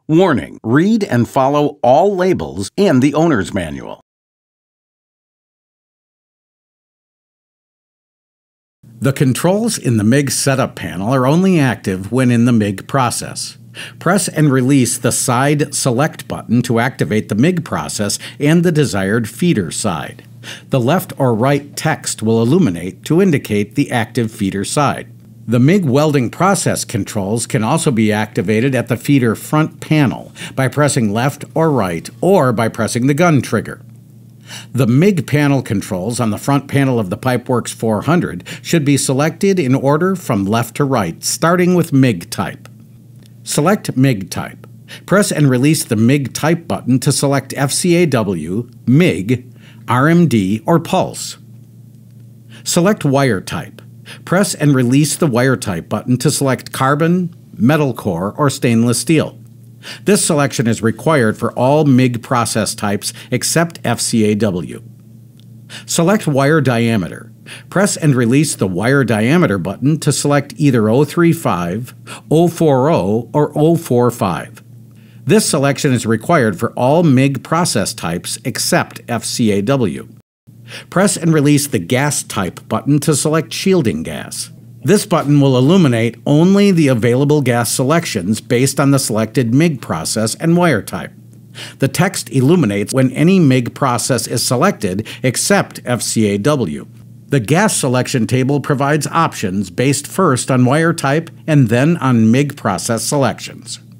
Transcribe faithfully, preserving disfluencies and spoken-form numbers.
Warning: read and follow all labels and the owner's manual. The controls in the MIG setup panel are only active when in the MIG process. Press and release the side select button to activate the MIG process and the desired feeder side. The left or right text will illuminate to indicate the active feeder side. The MIG welding process controls can also be activated at the feeder front panel by pressing left or right or by pressing the gun trigger. The MIG panel controls on the front panel of the PipeWorx four hundred should be selected in order from left to right, starting with MIG Type. Select MIG Type. Press and release the MIG Type button to select F C A W, MIG, R M D, or Pulse. Select Wire Type. Press and release the Wire Type button to select carbon, metal core, or stainless steel. This selection is required for all MIG process types except F C A W. Select Wire Diameter. Press and release the Wire Diameter button to select either zero three five, zero four zero, or zero four five. This selection is required for all MIG process types except F C A W. Press and release the Gas Type button to select shielding gas. This button will illuminate only the available gas selections based on the selected MIG process and wire type. The text illuminates when any MIG process is selected except F C A W. The gas selection table provides options based first on wire type and then on MIG process selections.